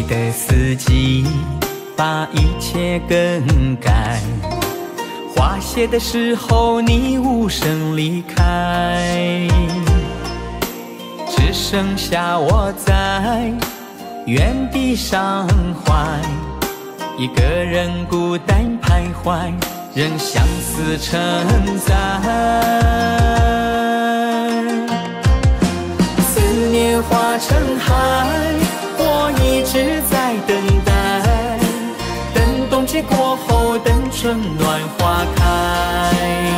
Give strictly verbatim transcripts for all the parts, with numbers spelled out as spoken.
回的四季，把一切更改。花谢的时候，你无声离开，只剩下我在原地伤怀，一个人孤单徘徊，任相思承载。思念化成海，我一直在等待，等冬季过后，等春暖花开。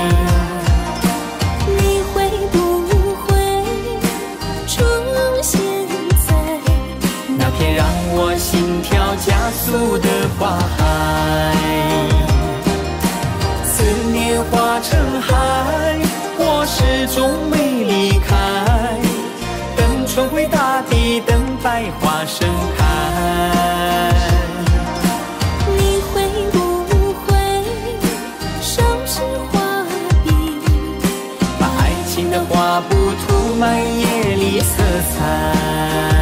你会不会出现在那片让我心跳加速的花海？思念化成海，我始终没离开，等春回大地，等百花盛开。 你会不会手持画笔， 把爱情的画布涂满夜里色彩？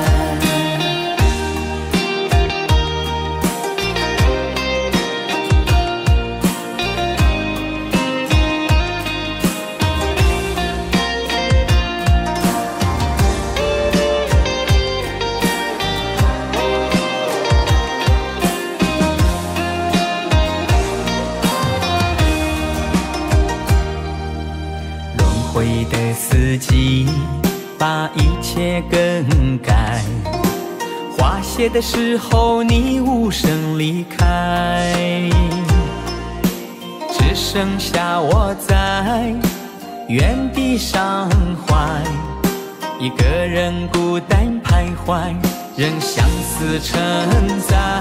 回的四季，把一切更改。花谢的时候，你无声离开，只剩下我在原地伤怀，一个人孤单徘徊，任相思承载。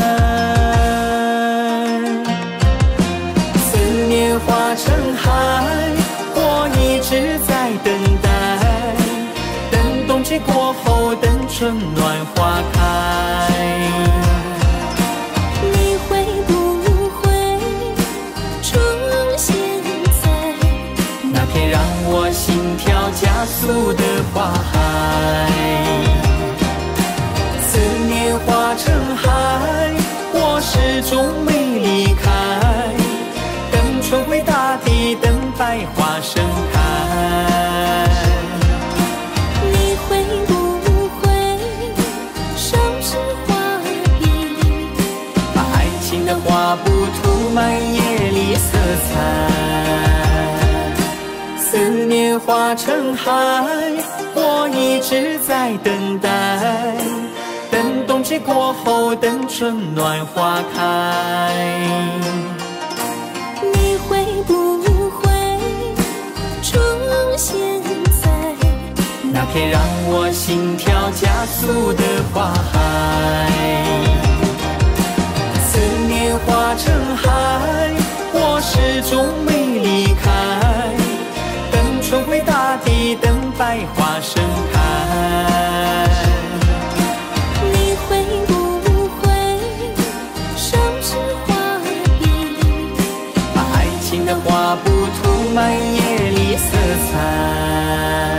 思念化成海，我一直在等待，等冬季过后，等春暖花开。 你会不会出现在那片让我心跳加速的花海？思念化成海，我始终没离开，等春回大地，等百花盛开。 你会不会手持画笔， 把爱情的画布涂满夜里色彩？思念化成海，我一直在等待，等冬季过后，等春暖花开。 你会不会出现在那片让我心跳加速的花海？思念化成海，我始终没离开，等春回大地，等百花盛开。 你会不会手持画笔， 把爱情的画布涂满夜里色彩？